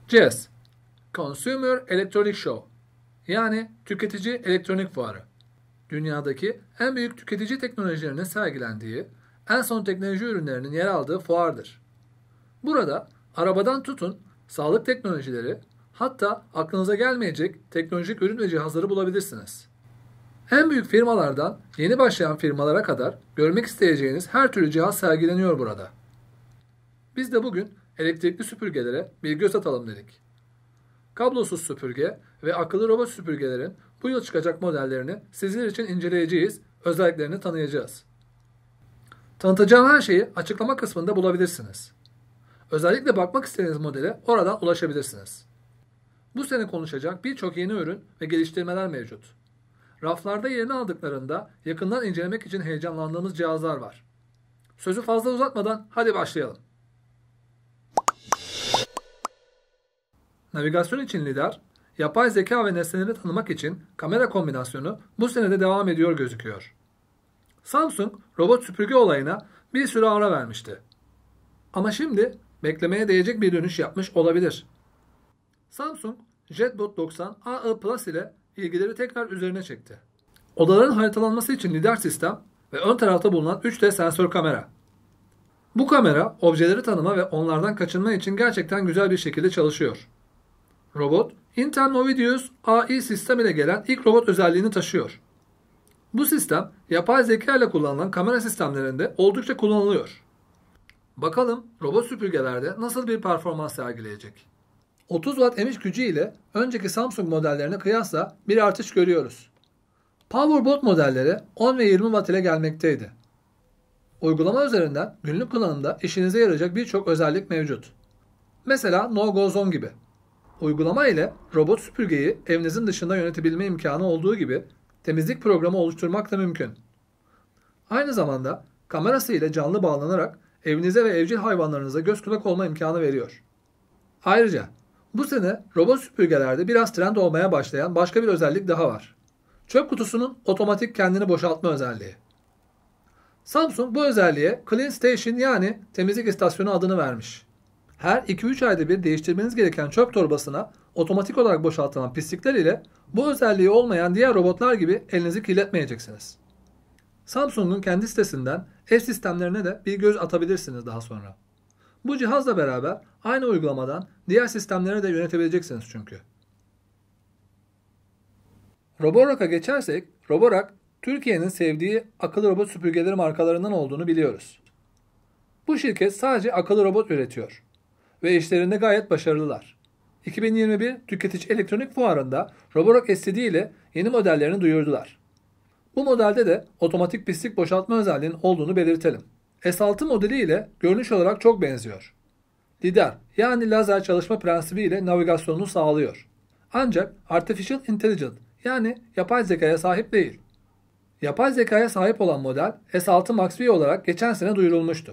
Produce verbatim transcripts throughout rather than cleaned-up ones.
C E S, Consumer Electronic Show, yani Tüketici Elektronik Fuarı. Dünyadaki en büyük tüketici teknolojilerinin sergilendiği, en son teknoloji ürünlerinin yer aldığı fuardır. Burada arabadan tutun, sağlık teknolojileri, hatta aklınıza gelmeyecek teknolojik ürün ve cihazları bulabilirsiniz. En büyük firmalardan yeni başlayan firmalara kadar görmek isteyeceğiniz her türlü cihaz sergileniyor burada. Biz de bugün elektrikli süpürgelere bir göz atalım dedik. Kablosuz süpürge ve akıllı robot süpürgelerin bu yıl çıkacak modellerini sizler için inceleyeceğiz, özelliklerini tanıyacağız. Tanıtacağım her şeyi açıklama kısmında bulabilirsiniz. Özellikle bakmak istediğiniz modele oradan ulaşabilirsiniz. Bu sene konuşacak birçok yeni ürün ve geliştirmeler mevcut. Raflarda yerini aldıklarında yakından incelemek için heyecanlandığımız cihazlar var. Sözü fazla uzatmadan hadi başlayalım. Navigasyon için lidar, yapay zeka ve nesneleri tanımak için kamera kombinasyonu bu senede devam ediyor gözüküyor. Samsung robot süpürge olayına bir süre ara vermişti. Ama şimdi beklemeye değecek bir dönüş yapmış olabilir. Samsung JetBot doksan A I Plus ile ilgileri tekrar üzerine çekti. Odaların haritalanması için lidar sistem ve ön tarafta bulunan üç D sensör kamera. Bu kamera objeleri tanıma ve onlardan kaçınma için gerçekten güzel bir şekilde çalışıyor. Robot, Intel Movidius A I sistem ile gelen ilk robot özelliğini taşıyor. Bu sistem yapay zeka ile kullanılan kamera sistemlerinde oldukça kullanılıyor. Bakalım robot süpürgelerde nasıl bir performans sergileyecek? otuz watt emiş gücü ile önceki Samsung modellerine kıyasla bir artış görüyoruz. PowerBot modelleri on ve yirmi watt ile gelmekteydi. Uygulama üzerinden günlük kullanımda işinize yarayacak birçok özellik mevcut. Mesela No Go Zone gibi. Uygulama ile robot süpürgeyi evinizin dışında yönetebilme imkanı olduğu gibi temizlik programı oluşturmak da mümkün. Aynı zamanda kamerası ile canlı bağlanarak evinize ve evcil hayvanlarınıza göz kulak olma imkanı veriyor. Ayrıca bu sene robot süpürgelerde biraz trend olmaya başlayan başka bir özellik daha var. Çöp kutusunun otomatik kendini boşaltma özelliği. Samsung bu özelliğe Clean Station yani temizlik istasyonu adını vermiş. Her iki üç ayda bir değiştirmeniz gereken çöp torbasına otomatik olarak boşaltılan pislikler ile bu özelliği olmayan diğer robotlar gibi elinizi kirletmeyeceksiniz. Samsung'un kendi sitesinden ev sistemlerine de bir göz atabilirsiniz daha sonra. Bu cihazla beraber aynı uygulamadan diğer sistemleri de yönetebileceksiniz çünkü. Roborak'a geçersek, Roborak Türkiye'nin sevdiği akıllı robot süpürgeleri markalarından olduğunu biliyoruz. Bu şirket sadece akıllı robot üretiyor ve işlerinde gayet başarılılar. iki bin yirmi bir Tüketici Elektronik Fuarı'nda Roborak S D ile yeni modellerini duyurdular. Bu modelde de otomatik pislik boşaltma özelliğinin olduğunu belirtelim. S altı modeli ile görünüş olarak çok benziyor. Lidar yani lazer çalışma prensibi ile navigasyonunu sağlıyor. Ancak Artificial Intelligence yani yapay zekaya sahip değil. Yapay zekaya sahip olan model S altı Max V olarak geçen sene duyurulmuştu.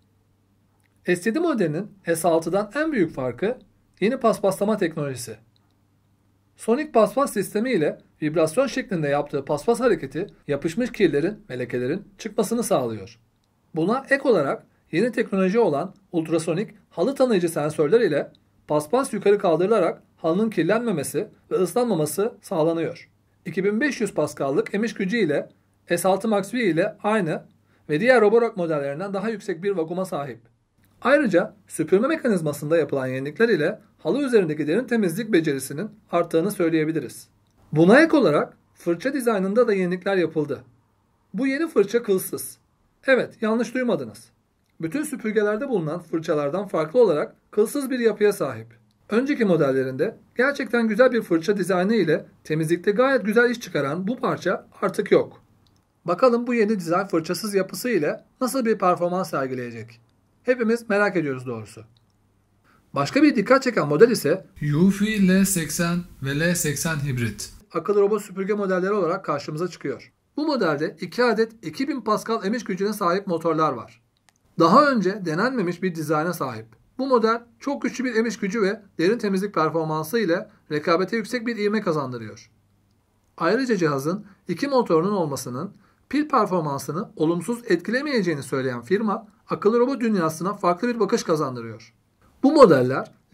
S yedi modelinin S altıdan en büyük farkı yeni paspaslama teknolojisi. Sonik paspas sistemi ile vibrasyon şeklinde yaptığı paspas hareketi yapışmış kirlerin ve lekelerin çıkmasını sağlıyor. Buna ek olarak yeni teknoloji olan ultrasonik halı tanıyıcı sensörler ile paspas yukarı kaldırılarak halının kirlenmemesi ve ıslanmaması sağlanıyor. iki bin beş yüz Pascal'lık emiş gücü ile S altı Max V ile aynı ve diğer Roborak modellerinden daha yüksek bir vakuuma sahip. Ayrıca süpürme mekanizmasında yapılan yenilikler ile halı üzerindeki derin temizlik becerisinin arttığını söyleyebiliriz. Buna ek olarak fırça dizaynında da yenilikler yapıldı. Bu yeni fırça kılsız. Evet, yanlış duymadınız. Bütün süpürgelerde bulunan fırçalardan farklı olarak kılsız bir yapıya sahip. Önceki modellerinde gerçekten güzel bir fırça dizaynı ile temizlikte gayet güzel iş çıkaran bu parça artık yok. Bakalım bu yeni dizayn fırçasız yapısı ile nasıl bir performans sergileyecek? Hepimiz merak ediyoruz doğrusu. Başka bir dikkat çeken model ise Eufy L seksen ve L seksen hibrit. Akıllı robot süpürge modelleri olarak karşımıza çıkıyor. Bu modelde iki adet iki bin Pascal emiş gücüne sahip motorlar var. Daha önce denenmemiş bir dizayna sahip. Bu model çok güçlü bir emiş gücü ve derin temizlik performansı ile rekabete yüksek bir ivme kazandırıyor. Ayrıca cihazın iki motorunun olmasının pil performansını olumsuz etkilemeyeceğini söyleyen firma, akıllı robot dünyasına farklı bir bakış kazandırıyor. Bu modeller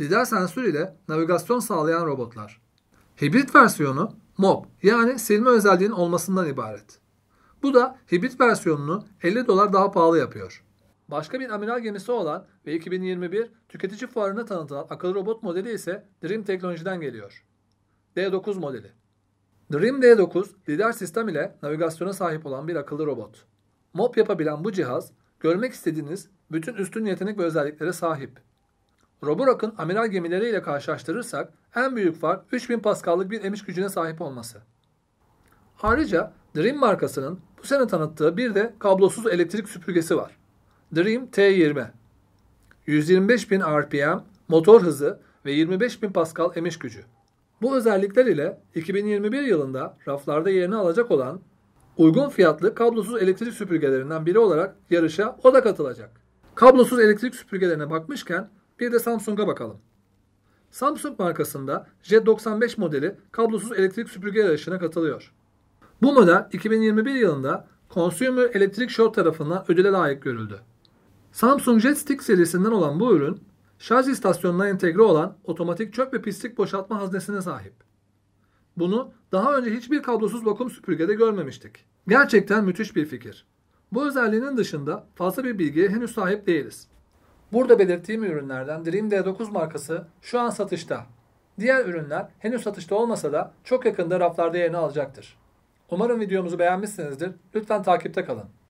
lider sensör ile navigasyon sağlayan robotlar. Hibrit versiyonu mob yani silme özelliğinin olmasından ibaret. Bu da hibrit versiyonunu elli dolar daha pahalı yapıyor. Başka bir amiral gemisi olan ve iki bin yirmi bir tüketici fuarına tanıtılan akıllı robot modeli ise Dream teknolojiden geliyor. D dokuz modeli. Dream D dokuz lider sistem ile navigasyona sahip olan bir akıllı robot. Mob yapabilen bu cihaz, görmek istediğiniz bütün üstün yetenek ve özelliklere sahip. Roborok'un amiral gemileriyle karşılaştırırsak en büyük fark üç bin Pascal'lık bir emiş gücüne sahip olması. Ayrıca Dream markasının bu sene tanıttığı bir de kablosuz elektrik süpürgesi var. Dream T yirmi. yüz yirmi beş bin R P M, motor hızı ve yirmi beş bin Pascal emiş gücü. Bu özellikler ile iki bin yirmi bir yılında raflarda yerini alacak olan uygun fiyatlı kablosuz elektrik süpürgelerinden biri olarak yarışa o da katılacak. Kablosuz elektrik süpürgelerine bakmışken bir de Samsung'a bakalım. Samsung markasında J doksan beş modeli kablosuz elektrik süpürge yarışına katılıyor. Bu model iki bin yirmi bir yılında Consumer Electric Show tarafından ödüle layık görüldü. Samsung JetStick serisinden olan bu ürün, şarj istasyonuna entegre olan otomatik çöp ve pislik boşaltma haznesine sahip. Bunu daha önce hiçbir kablosuz vakum süpürgede görmemiştik. Gerçekten müthiş bir fikir. Bu özelliğinin dışında fazla bir bilgiye henüz sahip değiliz. Burada belirttiğim ürünlerden Dream D dokuz markası şu an satışta. Diğer ürünler henüz satışta olmasa da çok yakında raflarda yerini alacaktır. Umarım videomuzu beğenmişsinizdir. Lütfen takipte kalın.